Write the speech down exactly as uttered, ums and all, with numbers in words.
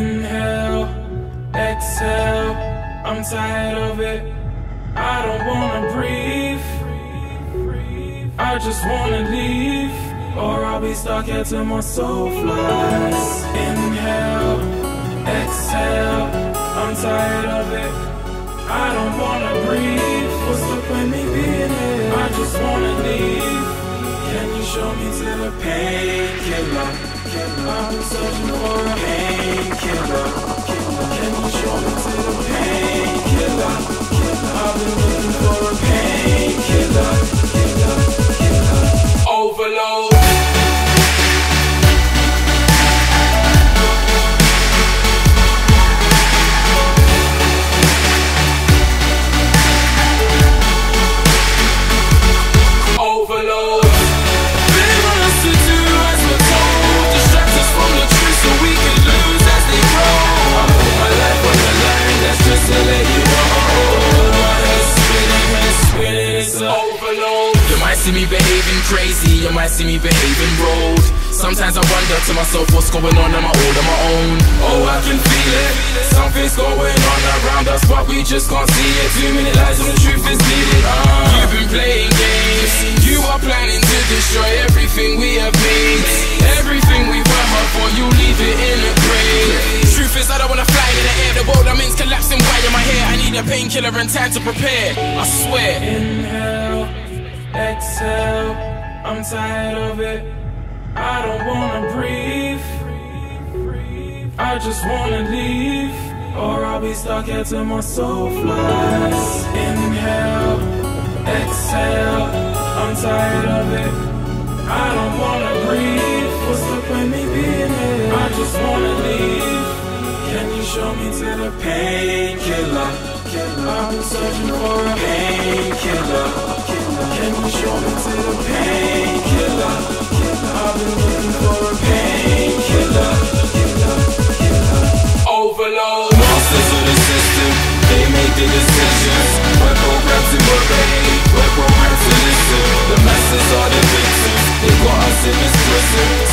Inhale, exhale, I'm tired of it. I don't wanna breathe, I just wanna leave, or I'll be stuck here till my soul flies. Inhale, exhale, I'm tired of it. I don't wanna breathe, what's the point me being here? I just wanna leave. Can you show me to the painkiller? I've been searching for a painkiller. Can you show me to the painkiller? I've been looking for a painkiller. Overload. See me behaving crazy, you might see me behaving rogue. Sometimes I wonder to myself what's going on, am I all on my own? Oh, I can feel it, something's going on around us, but we just can't see it. Too many lies and the truth is bleeding. uh, You've been playing games, you are planning to destroy everything we have made. Everything we worked hard for, you leave it in a grave. Truth is I don't wanna fly in the air, the world I'm in's collapsing. Why am I here? I need a painkiller and time to prepare, I swear. Inhale, exhale, I'm tired of it. I don't wanna breathe, I just wanna leave, or I'll be stuck here till my soul flies. Inhale, exhale, I'm tired of it. I don't wanna breathe, what's the point me being here? I just wanna leave. Can you show me to the painkiller? I've been searching for a painkiller. Can you show me to the painkiller? I've been looking for a painkiller. Overload. Masters of the system, they make the decisions. We're programmed to obey, we're programmed to listen. The masses are the victims, they got us in this prison.